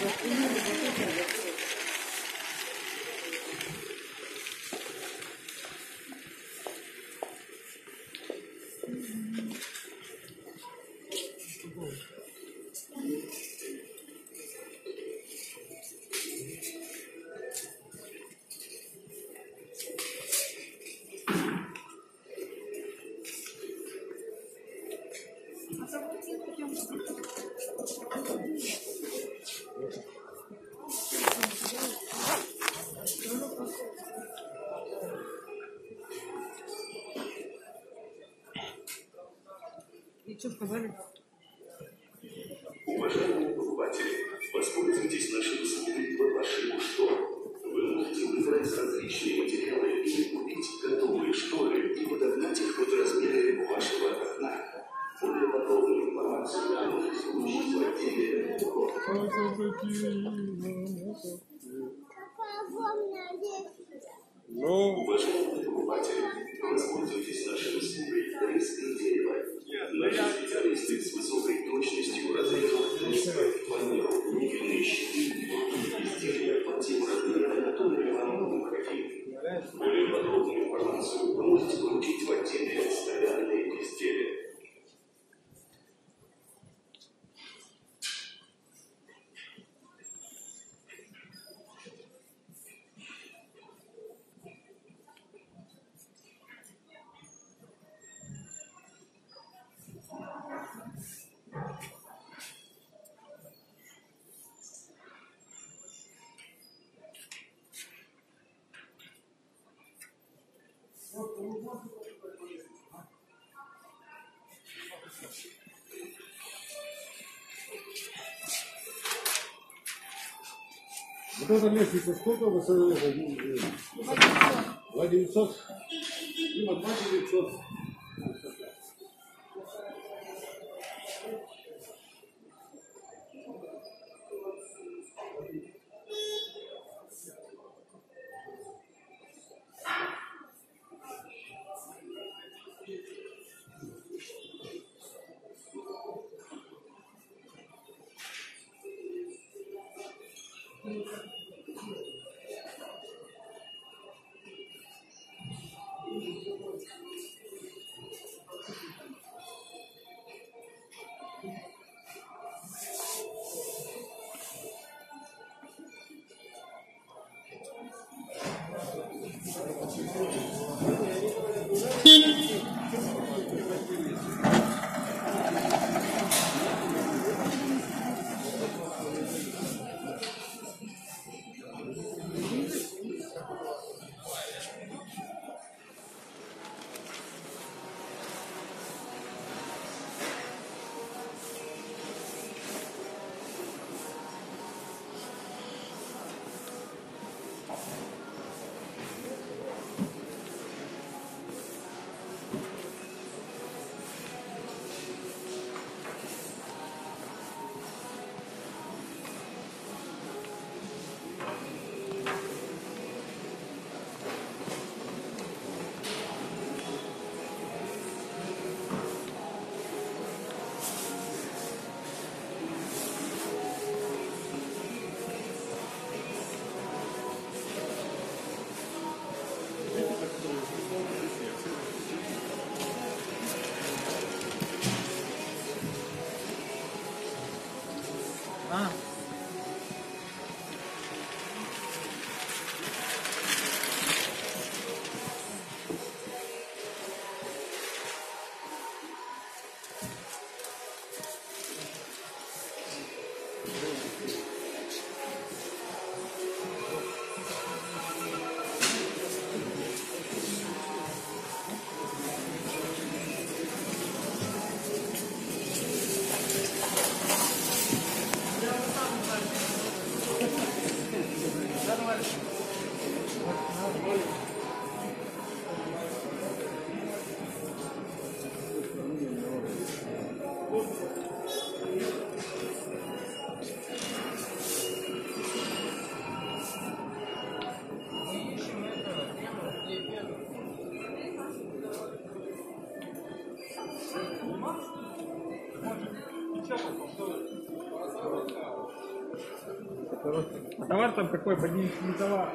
И что сказали? Уважаемые покупатели, воспользуйтесь нашим услугой «Ваши шторы». Вы можете выбрать различные материалы или купить готовые шторы и подогнать их под размеры вашего окна. Более подробную информацию вы можете получить в отделе Уважаемые покупатели, воспользуйтесь нашей услугой «Риск дерева». Наши специалисты с высокой точностью разрежут фанеру, нивельные щиты и другие изделия по тем размерам, которые вам необходимы. Более подробную информацию вы можете получить в отделе «Столярные изделия». Вот эта лестница сколько вы советуете? 2900. И вот 2900. А товар там какой? Поднимите не товар.